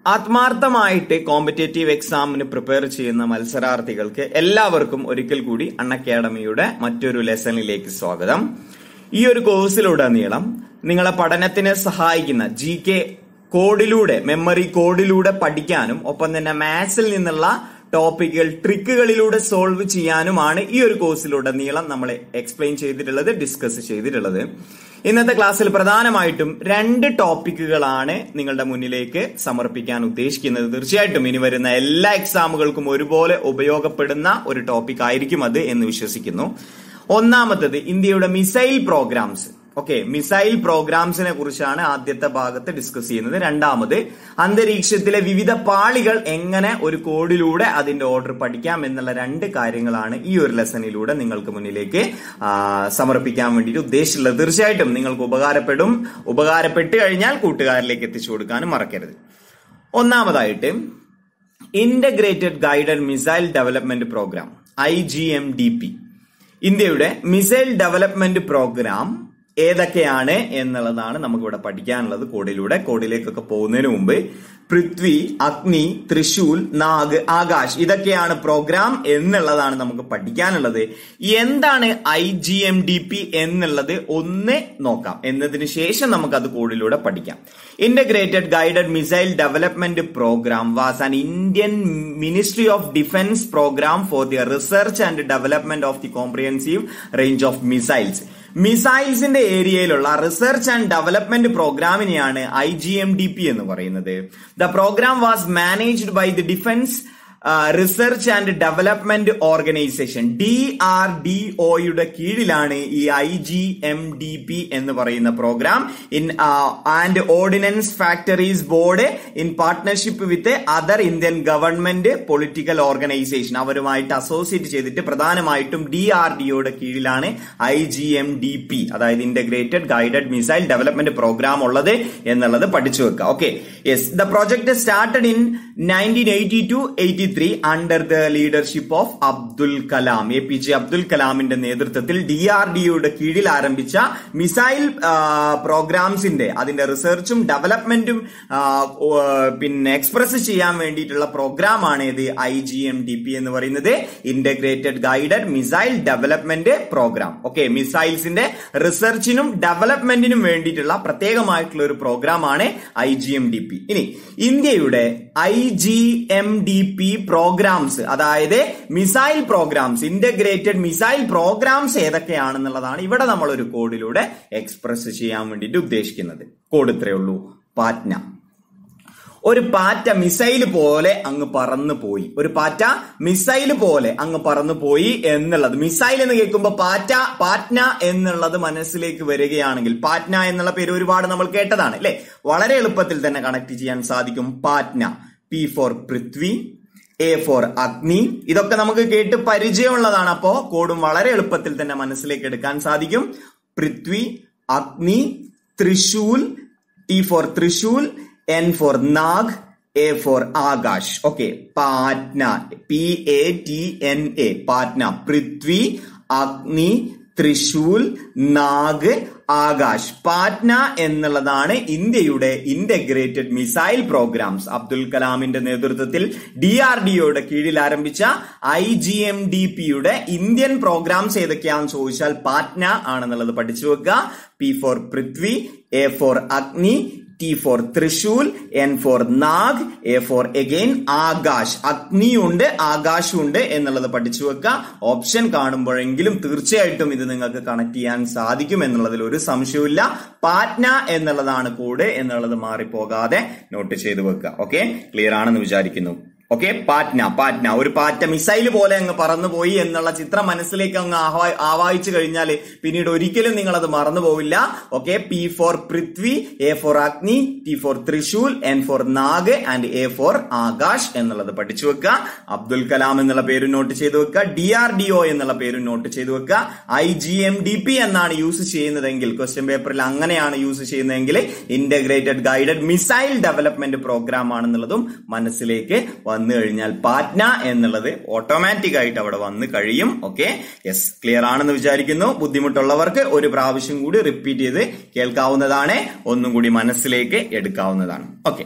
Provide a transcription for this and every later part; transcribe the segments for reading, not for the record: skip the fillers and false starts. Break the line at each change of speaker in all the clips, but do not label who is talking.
ആത്മാർത്ഥമായിട്ട് കോമ്പറ്റേറ്റീവ് എക്സാമിന് പ്രിപ്പയർ ചെയ്യുന്ന മത്സരാർത്ഥികൾക്ക് എല്ലാവർക്കും ഒരിക്കൽ കൂടി അൺഅക്കാഡമിയുടെ മറ്റൊരു ലെസണിലേക്ക് സ്വാഗതം. ഈ ഒരു കോഴ്സിലുടനീളം നിങ്ങളെ പഠനത്തിന് സഹായിക്കുന്ന GK കോഡിലൂടെ, മെമ്മറി കോഡിലൂടെ പഠിക്കാനും ഒപ്പം തന്നെ മാത്സിൽ നിന്നുള്ള ടോപ്പിക്കുകൾ ട്രിക്കുകളിലൂടെ സോൾവ് ചെയ്യാനുമാണ് ഈ ഒരു കോഴ്സിലുടനീളം നമ്മൾ എക്സ്പ്ലെയിൻ ചെയ്തിട്ടുള്ളത്, ഡിസ്കസ് ചെയ്തിട്ടുള്ളത്. ഇന്നത്തെ ക്ലാസ്സിൽ പ്രധാനമായിട്ടും 2 ടോപ്പിക്കുകളാണ് നിങ്ങളുടെ മുന്നിലേക്ക് സമർപ്പിക്കാൻ ഉദ്ദേശിക്കുന്നത്. തീർച്ചയായിട്ടും ഇനി വരുന്ന എല്ലാ എക്സാമുകൾക്കും ഒരുപോലെ ഉപയോഗപ്പെടുന്ന ഒരു ടോപ്പിക് ആയിരിക്കും അത് എന്ന് വിശ്വസിക്കുന്നു. ഒന്നാമത്തത് ഇന്ത്യയുടെ മിസൈൽ പ്രോഗ്രാംസ്. മിസൈൽ പ്രോഗ്രാംസിനെ കുറിച്ചാണ് ആദ്യത്തെ ഭാഗത്ത് ഡിസ്കസ് ചെയ്യുന്നത്. രണ്ടാമത് അന്തരീക്ഷത്തിലെ വിവിധ പാളികൾ എങ്ങനെ ഒരു കോഡിലൂടെ അതിന്റെ ഓർഡർ പഠിക്കാം എന്നുള്ള 2 കാര്യങ്ങളാണ് ഈ ഒരു ലെസണിലൂടെ നിങ്ങൾക്ക് മുന്നിലേക്ക് സമർപ്പിക്കാൻ വേണ്ടിയിട്ട് ഉദ്ദേശിച്ചുള്ളത്. തീർച്ചയായിട്ടും നിങ്ങൾക്ക് ഉപകാരപ്പെട്ട് കഴിഞ്ഞാൽ കൂട്ടുകാരിലേക്ക് എത്തിച്ചു കൊടുക്കാനും മറക്കരുത്. ഒന്നാമതായിട്ട് integrated guided missile development program IGMDP. ഇന്ത്യയുടെ മിസൈൽ ഡെവലപ്മെന്റ് പ്രോഗ്രാം ഏതൊക്കെയാണ് എന്നുള്ളതാണ് നമുക്കിവിടെ പഠിക്കാനുള്ളത് കോഡിലേക്കൊക്കെ പോകുന്നതിന് മുമ്പ് പൃഥ്വി, അഗ്നി, ത്രിശൂൽ, നാഗ്, ആകാശ് ഇതൊക്കെയാണ് പ്രോഗ്രാം എന്നുള്ളതാണ് നമുക്ക് പഠിക്കാനുള്ളത്. എന്താണ് IGMDP എന്നുള്ളത് ഒന്ന് നോക്കാം. എന്നതിന് ശേഷം നമുക്ക് അത് കോഡിലൂടെ പഠിക്കാം. Integrated guided missile development program was an Indian ministry of defence program for the research and development of the comprehensive range of missiles. മിസൈൽസിന്റെ ഏരിയയിലുള്ള റിസർച്ച് ആൻഡ് ഡെവലപ്മെന്റ് പ്രോഗ്രാമിനെയാണ് IGMDP എന്ന് പറയുന്നത്. The program was managed by the defence research and development organisation DRDOയുടെ കീഴിലാണ് ഈ IGMDP എന്ന് പറയുന്ന പ്രോഗ്രാം. And ordnance factories board in partnership with other Indian government political organisation അവരുമായിട്ട് അസോസിയേറ്റ് ചെയ്തിട്ട് പ്രധാനമായിട്ടും DRDOയുടെ കീഴിലാണ് IGMDP അതായത് integrated guided missile development program ഉള്ളത് എന്നുള്ളത് പഠിച്ചു വെക്കുക. The project started in 1982-83 under the leadership of Abdul Kalam. APJ Abdul കലാമിന്റെ നേതൃത്വത്തിൽ DRDOയുടെ കീഴിൽ ആരംഭിച്ച മിസൈൽ പ്രോഗ്രാംസിന്റെ അതിന്റെ റിസർച്ചും ഡെവലപ്മെന്റും എക്സ്പ്രസ് ചെയ്യാൻ വേണ്ടിയിട്ടുള്ള പ്രോഗ്രാമാണ് ഇത് IGMDP എന്ന് പറയുന്നത്, integrated guided missile development program. മിസൈൽസിന്റെ റിസർച്ചിനും ഡെവലപ്മെന്റിനും വേണ്ടിയിട്ടുള്ള പ്രത്യേകമായിട്ടുള്ള ഒരു പ്രോഗ്രാമാണ് IGMDP. ഇനി ഇന്ത്യയുടെ IGMDP പ്രോഗ്രാംസ് അതായത് missile programs, integrated missile programs ഏതൊക്കെയാണെന്നുള്ളതാണ് ഇവിടെ നമ്മൾ ഒരു കോഡിലൂടെ എക്സ്പ്രസ് ചെയ്യാൻ വേണ്ടിയിട്ട് ഉദ്ദേശിക്കുന്നത്. കോഡ് ഇത്രയേ ഉള്ളൂ. പാറ്റ്ന. ഒരു പാറ്റ മിസൈൽ പോലെ അങ്ങ് പറന്നു പോയി എന്നുള്ളത്, മിസൈൽ എന്ന് കേൾക്കുമ്പോൾ പാറ്റ്ന എന്നുള്ളത് മനസ്സിലേക്ക് വരികയാണെങ്കിൽ, പാറ്റ്ന എന്നുള്ള പേര് ഒരുപാട് നമ്മൾ കേട്ടതാണ് അല്ലെ, വളരെ എളുപ്പത്തിൽ തന്നെ കണക്ട് ചെയ്യാൻ സാധിക്കും. Patna. P for Prithvi, A for അഗ്നി, ഇതൊക്കെ നമുക്ക് കേട്ട് പരിചയമുള്ളതാണ്. അപ്പോ കോഡും വളരെ എളുപ്പത്തിൽ തന്നെ മനസ്സിലേക്ക് എടുക്കാൻ സാധിക്കും. പൃഥ്വി, അഗ്നി, Trishul, T for Trishul, N for Nag, A for Akash. Patna. PATNA. Patna. Prithvi, അഗ്നി, ത്രിശൂൽ, നാഗ്, ആകാശ്. പാറ്റ്ന എന്നുള്ളതാണ് ഇന്ത്യയുടെ ഇന്റഗ്രേറ്റഡ് മിസൈൽ പ്രോഗ്രാംസ്. അബ്ദുൽ കലാമിന്റെ നേതൃത്വത്തിൽ DRDOയുടെ കീഴിൽ ആരംഭിച്ച IGMDPയുടെ ഇന്ത്യൻ പ്രോഗ്രാംസ് ഏതൊക്കെയാണെന്ന് ചോദിച്ചാൽ പാറ്റ്ന ആണെന്നുള്ളത് പഠിച്ചു വെക്കുക. P for Prithvi, A for Agni, T for Trishul, N for Nag, A for again Akash. അഗ്നിയുണ്ട് ആകാശുണ്ട് എന്നുള്ളത് പഠിച്ചു വെക്കുക. ഓപ്ഷൻ കാണുമ്പോഴെങ്കിലും തീർച്ചയായിട്ടും ഇത് നിങ്ങൾക്ക് കണക്ട് ചെയ്യാൻ സാധിക്കും എന്നുള്ളതിൽ ഒരു സംശയമില്ല. പാറ്റ്ന എന്നുള്ളതാണ് കോഡ് എന്നുള്ളത് മാറിപ്പോകാതെ നോട്ട് ചെയ്ത് വെക്കുക. ക്ലിയർ ആണെന്ന് വിചാരിക്കുന്നു. പാറ്റ്ന. ഒരു പാറ്റ മിസൈൽ പോലെ അങ്ങ് പറന്നുപോയി എന്നുള്ള ചിത്രം മനസ്സിലേക്ക് അങ്ങ് ആവാഹിച്ചു കഴിഞ്ഞാൽ പിന്നീട് ഒരിക്കലും നിങ്ങൾ അത് മറന്നു പോവില്ല. P for Prithvi, A for Agni, T for Trishul, N for Nag and A for Akash എന്നുള്ളത് പഠിച്ചു വെക്കുക. അബ്ദുൽ കലാം എന്നുള്ള പേര് നോട്ട് ചെയ്ത് വെക്കുക. DRDO എന്നുള്ള പേര് നോട്ട് ചെയ്ത് വെക്കുക. IGMDP എന്നാണ് യൂസ് ചെയ്യുന്നതെങ്കിൽ, ക്വസ്റ്റ്യൻ പേപ്പറിൽ അങ്ങനെയാണ് യൂസ് ചെയ്യുന്നതെങ്കിൽ integrated guided missile development program ആണെന്നുള്ളതും മനസ്സിലേക്ക് വന്നു കഴിഞ്ഞാൽ പാറ്റ്ന എന്നുള്ളത് ഓട്ടോമാറ്റിക് ആയിട്ട് അവിടെ വന്നു കഴിയും. ക്ലിയർ ആണെന്ന് വിചാരിക്കുന്നു. ബുദ്ധിമുട്ടുള്ളവർക്ക് ഒരു പ്രാവശ്യം കൂടി റിപ്പീറ്റ് ചെയ്ത് കേൾക്കാവുന്നതാണ്, ഒന്നും കൂടി മനസ്സിലേക്ക് എടുക്കാവുന്നതാണ്.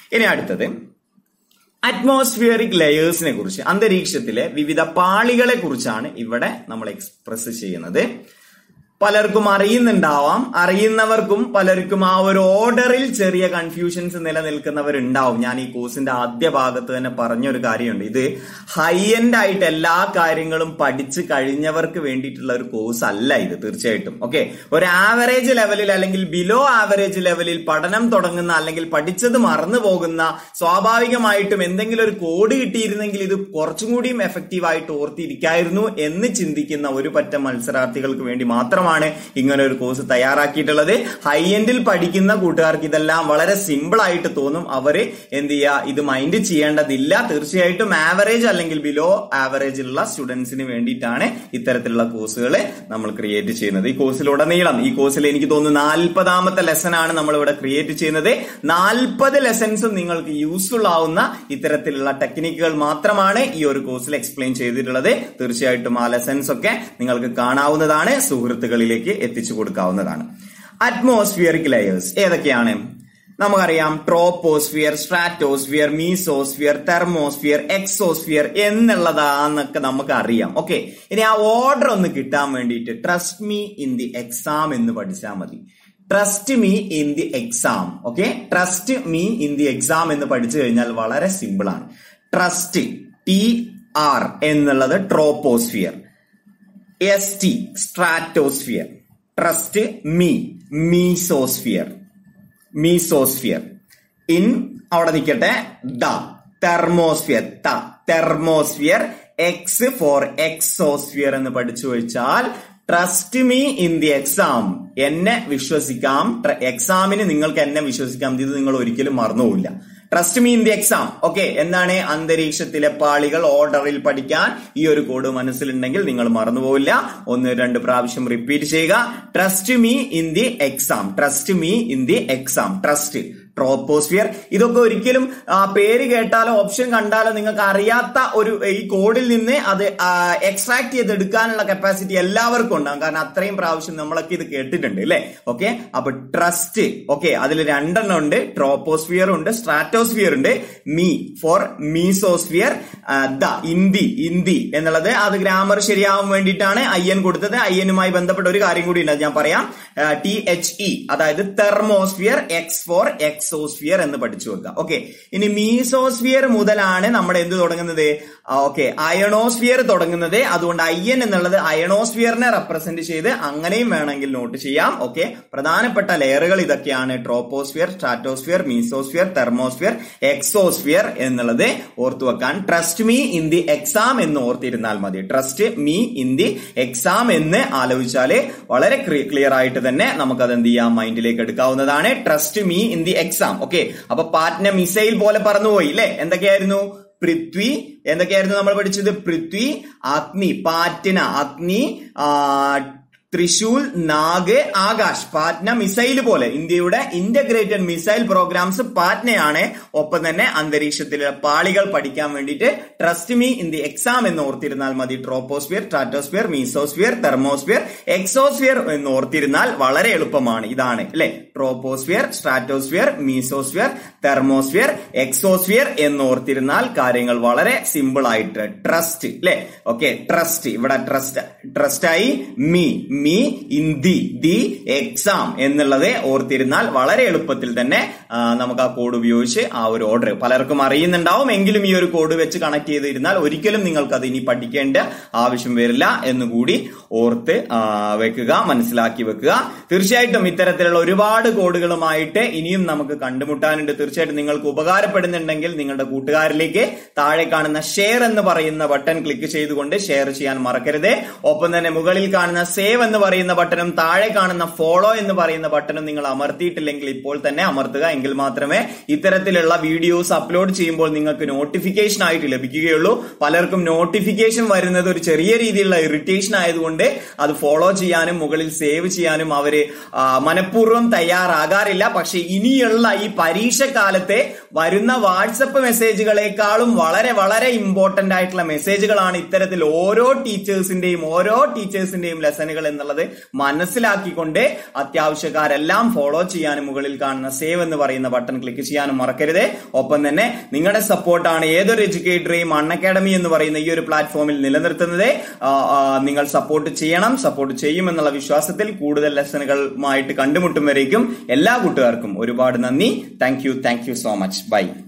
ഇനി അടുത്തത് അറ്റ്മോസ്ഫിയറിക് ലെയേഴ്സിനെ കുറിച്ച്, അന്തരീക്ഷത്തിലെ വിവിധ പാളികളെ കുറിച്ചാണ് ഇവിടെ നമ്മൾ എക്സ്പ്രസ് ചെയ്യുന്നത്. പലർക്കും അറിയുന്നുണ്ടാവാം, അറിയുന്നവർക്കും പലർക്കും ആ ഒരു ഓർഡറിൽ ചെറിയ കൺഫ്യൂഷൻസ് നിലനിൽക്കുന്നവരുണ്ടാവും. ഞാൻ ഈ കോഴ്സിന്റെ ആദ്യ ഭാഗത്ത് തന്നെ പറഞ്ഞൊരു കാര്യമുണ്ട്, ഇത് ഹൈ എൻഡ് ആയിട്ട് എല്ലാ കാര്യങ്ങളും പഠിച്ചു കഴിഞ്ഞവർക്ക് വേണ്ടിയിട്ടുള്ള ഒരു കോഴ്സ് അല്ല ഇത്, തീർച്ചയായിട്ടും. ഓക്കെ, ഒരു ആവറേജ് ലെവലിൽ അല്ലെങ്കിൽ ബിലോ ആവറേജ് ലെവലിൽ പഠനം തുടങ്ങുന്ന അല്ലെങ്കിൽ പഠിച്ചത് മറന്നു പോകുന്ന, സ്വാഭാവികമായിട്ടും എന്തെങ്കിലും ഒരു കോഡ് കിട്ടിയിരുന്നെങ്കിൽ ഇത് കുറച്ചും കൂടിയും എഫക്റ്റീവ് ആയിട്ട് ഓർത്തിരിക്കായിരുന്നു എന്ന് ചിന്തിക്കുന്ന ഒരു പറ്റം മത്സരാർത്ഥികൾക്ക് വേണ്ടി മാത്രം ഇങ്ങനെ ഒരു കോഴ്സ് തയ്യാറാക്കിയിട്ടുള്ളത്. ഹൈ എൻഡിൽ പഠിക്കുന്ന കൂട്ടുകാർക്ക് ഇതെല്ലാം വളരെ സിമ്പിൾ ആയിട്ട് തോന്നും. അവര് എന്ത് ചെയ്യുക, ഇത് മൈൻഡ് ചെയ്യേണ്ടതില്ല. തീർച്ചയായിട്ടും ആവറേജ് അല്ലെങ്കിൽ ബിലോ ആവറേജിലുള്ള സ്റ്റുഡൻസിന് വേണ്ടിയിട്ടാണ് ഇത്തരത്തിലുള്ള കോഴ്സുകൾ നമ്മൾ ക്രിയേറ്റ് ചെയ്യുന്നത്. ഈ കോഴ്സിലുടനീളം, ഈ കോഴ്സിൽ എനിക്ക് തോന്നുന്നു 40ാമത്തെ ലെസൺ ആണ് നമ്മൾ ഇവിടെ ക്രിയേറ്റ് ചെയ്യുന്നത്. 40 ലെസൺസും നിങ്ങൾക്ക് യൂസ്ഫുൾ ആവുന്ന ഇത്തരത്തിലുള്ള ടെക്നിക്കുകൾ മാത്രമാണ് ഈ ഒരു കോഴ്സിൽ എക്സ്പ്ലെയിൻ ചെയ്തിട്ടുള്ളത്. തീർച്ചയായിട്ടും ആ ലെസൺസ് ഒക്കെ നിങ്ങൾക്ക് കാണാവുന്നതാണ്, സുഹൃത്തുക്കളിലേക്ക് എത്തിച്ചു കൊടുക്കാവുന്നതാണ്. അറ്റ്മോസ്ഫിയറിക് ലെയേഴ്സ് ഏതൊക്കെയാണ് നമുക്കറിയാം. Troposphere, stratosphere, mesosphere, thermosphere, exosphere എന്നുള്ളതാന്നൊക്കെ നമുക്ക് അറിയാം. ഓക്കെ, ഇനി ആ ഓർഡർ ഒന്ന് കിട്ടാൻ വേണ്ടിയിട്ട് trust me in the exam എന്ന് പഠിച്ചാൽ മതി. Trust me in the exam. Okay, trust me in the exam എന്ന് പഠിച്ചു കഴിഞ്ഞാൽ വളരെ സിമ്പിൾ ആണ്. ട്രസ്റ്റ്, TR എന്നുള്ളത് troposphere, ST stratosphere, trust me mesosphere, mesosphere, in അവിടെ നിൽക്കട്ടെ the thermosphere, thermosphere, ex for exosphere എന്ന് പഠിച്ചു വെച്ചാൽ trust me in the exam, എന്നെ വിശ്വസിക്കാം, എക്സാമിന് നിങ്ങൾക്ക് എന്നെ വിശ്വസിക്കാം, ഇത് നിങ്ങൾ ഒരിക്കലും മറന്നുപോകില്ല. Trust me in the exam. Okay, എന്താണ് അന്തരീക്ഷത്തിലെ പാളികൾ ഓർഡറിൽ പഠിക്കാൻ ഈ ഒരു കോഡ് മനസ്സിലുണ്ടെങ്കിൽ നിങ്ങൾ മറന്നുപോകില്ല. 1-2 പ്രാവശ്യം റിപ്പീറ്റ് ചെയ്യുക. Trust me in the exam, trust me in the exam. Trust, troposphere, ഇതൊക്കെ ഒരിക്കലും പേര് കേട്ടാലോ ഓപ്ഷൻ കണ്ടാലോ നിങ്ങൾക്ക് അറിയാത്ത ഒരു ഈ കോഡിൽ നിന്ന് അത് എക്സ്ട്രാക്ട് ചെയ്തെടുക്കാനുള്ള കപ്പാസിറ്റി എല്ലാവർക്കും ഉണ്ടാകും. കാരണം അത്രയും പ്രാവശ്യം നമ്മളൊക്കെ ഇത് കേട്ടിട്ടുണ്ട് അല്ലെ. ഓക്കെ, അപ്പൊ ട്രസ്റ്റ്, ഓക്കെ, അതിൽ 2 എണ്ണം ഉണ്ട്. ട്രോപ്പോസ്ഫിയർ ഉണ്ട്, സ്ട്രാറ്റോസ്ഫിയർ ഉണ്ട്. മീ ഫോർ മീസോസ്ഫിയർ, ദ ഇന്തി എന്നുള്ളത് അത് ഗ്രാമർ ശരിയാവാൻ വേണ്ടിയിട്ടാണ് IN കൊടുത്തത്. IN-മായി ബന്ധപ്പെട്ട ഒരു കാര്യം കൂടി ഉണ്ട്, ഞാൻ പറയാം. THE അതായത് തെർമോസ്ഫിയർ, X ഫോർ എക്സോസ്ഫിയർ എന്ന് പഠിച്ചു വെക്കുക. ഓക്കെ, ഇനി മീസോസ്ഫിയർ മുതലാണ് നമ്മുടെ എന്ത് തുടങ്ങുന്നത്? ഓക്കെ, അയണോസ്ഫിയർ തുടങ്ങുന്നത്. അതുകൊണ്ട് IN എന്നുള്ളത് അയണോസ്ഫിയറിനെ റെപ്രസെന്റ് ചെയ്ത് അങ്ങനെയും വേണമെങ്കിൽ നോട്ട് ചെയ്യാം. ഓക്കെ, പ്രധാനപ്പെട്ട ലെയറുകൾ ഇതൊക്കെയാണ്: troposphere, stratosphere, mesosphere, thermosphere, exosphere എന്നുള്ളത് ഓർത്തു വെക്കാൻ. Trust me in the exam എന്ന് ഓർത്തിരുന്നാൽ മതി. Trust me in the exam എന്ന് ആലോചിച്ചാല് വളരെ ക്ലിയർ ആയിട്ട് തന്നെ നമുക്കത് എന്ത് ചെയ്യാം, മൈൻഡിലേക്ക് എടുക്കാവുന്നതാണ്. Trust me in the exam. Okay, അപ്പൊ പാറ്റ്ന മിസൈൽ പോലെ പറന്നുപോയി അല്ലെ. എന്തൊക്കെയായിരുന്നു? പൃഥ്വി, എന്തൊക്കെയായിരുന്നു നമ്മൾ പഠിച്ചത്? പൃഥ്വി, അഗ്നി, പാറ്റ്ന, അഗ്നി, ത്രിശൂൽ, നാഗ്, ആകാശ്. പാറ്റ്ന മിസൈൽ പോലെ ഇന്ത്യയുടെ ഇന്റഗ്രേറ്റഡ് മിസൈൽ പ്രോഗ്രാംസ് പാറ്റ്നയാണ്. ഒപ്പം തന്നെ അന്തരീക്ഷത്തിലെ പാളികൾ പഠിക്കാൻ വേണ്ടിയിട്ട് trust me in the exam എന്ന് ഓർത്തിരുന്നാൽ മതി. Troposphere, stratosphere, mesosphere, thermosphere, exosphere എന്ന് ഓർത്തിരുന്നാൽ വളരെ എളുപ്പമാണ്. ഇതാണ് അല്ലെ, troposphere, stratosphere, mesosphere, thermosphere, exosphere എന്ന് ഓർത്തിരുന്നാൽ കാര്യങ്ങൾ വളരെ സിമ്പിൾ ആയിട്ട് ട്രസ്റ്റ് അല്ലെ. ഓക്കെ, ട്രസ്റ്റ്, ഇവിടെ ട്രസ്റ്റ് ആയി. മീ ഇൻ ദി എക്സാം എന്നുള്ളത് ഓർത്തിരുന്നാൽ വളരെ എളുപ്പത്തിൽ തന്നെ നമുക്ക് ആ കോഡ് ഉപയോഗിച്ച് ആ ഒരു ഓർഡർ പലർക്കും അറിയുന്നുണ്ടാവും. എങ്കിലും ഈ ഒരു കോഡ് വെച്ച് കണക്ട് ചെയ്തിരുന്നാൽ ഒരിക്കലും നിങ്ങൾക്ക് അത് ഇനി പഠിക്കേണ്ട ആവശ്യം വരില്ല എന്നുകൂടി ഓർത്ത് വെക്കുക, മനസ്സിലാക്കി വെക്കുക. തീർച്ചയായിട്ടും ഇത്തരത്തിലുള്ള ഒരുപാട് കോഡുകളുമായിട്ട് ഇനിയും നമുക്ക് കണ്ടുമുട്ടാനുണ്ട്. തീർച്ചയായിട്ടും നിങ്ങൾക്ക് ഉപകാരപ്പെടുന്നുണ്ടെങ്കിൽ നിങ്ങളുടെ കൂട്ടുകാരിലേക്ക് താഴെ കാണുന്ന ഷെയർ എന്ന് പറയുന്ന ബട്ടൺ ക്ലിക്ക് ചെയ്തുകൊണ്ട് ഷെയർ ചെയ്യാൻ മറക്കരുത്. ഒപ്പം തന്നെ മുകളിൽ കാണുന്ന സേവ് എന്ന് പറയുന്ന ബട്ടണും താഴെ കാണുന്ന ഫോളോ എന്ന് പറയുന്ന ബട്ടണും നിങ്ങൾ അമർത്തിയിട്ടില്ലെങ്കിൽ ഇപ്പോൾ തന്നെ അമർത്തുക. എങ്കിൽ മാത്രമേ ഇത്തരത്തിലുള്ള വീഡിയോസ് അപ്ലോഡ് ചെയ്യുമ്പോൾ നിങ്ങൾക്ക് നോട്ടിഫിക്കേഷൻ ആയിട്ട് ലഭിക്കുകയുള്ളൂ. പലർക്കും നോട്ടിഫിക്കേഷൻ വരുന്നത് ഒരു ചെറിയ രീതിയിലുള്ള ഇറിറ്റേഷൻ ആയതുകൊണ്ട് അത് ഫോളോ ചെയ്യാനും മുകളിൽ സേവ് ചെയ്യാനും അവര് മനഃപൂർവ്വം തയ്യാറാകാറില്ല. പക്ഷെ ഇനിയുള്ള ഈ പരീക്ഷക്കാലത്തെ വരുന്ന വാട്സപ്പ് മെസ്സേജുകളെക്കാളും വളരെ വളരെ ഇമ്പോർട്ടന്റ് ആയിട്ടുള്ള മെസ്സേജുകളാണ് ഇത്തരത്തിൽ ഓരോ ടീച്ചേഴ്സിന്റെയും ലെസനുകൾ എന്നുള്ളത് മനസ്സിലാക്കിക്കൊണ്ട് അത്യാവശ്യക്കാരെല്ലാം ഫോളോ ചെയ്യാനും മുകളിൽ കാണുന്ന സേവ് എന്ന് പറയുന്ന ബട്ടൺ ക്ലിക്ക് ചെയ്യാനും മറക്കരുത്. ഒപ്പം തന്നെ നിങ്ങളുടെ സപ്പോർട്ടാണ് ഏതൊരു എഡ്യൂക്കേറ്ററെയും അൺഅക്കാഡമി എന്ന് പറയുന്ന ഈ ഒരു പ്ലാറ്റ്ഫോമിൽ നിലനിർത്തുന്നത്. നിങ്ങൾ സപ്പോർട്ട് ചെയ്യണം, സപ്പോർട്ട് ചെയ്യുമെന്നുള്ള വിശ്വാസത്തിൽ കൂടുതൽ ലെസണുകളുമായിട്ട് കണ്ടുമുട്ടും വരേക്കും എല്ലാ കൂട്ടുകാർക്കും ഒരുപാട് നന്ദി. Thank you so much. By.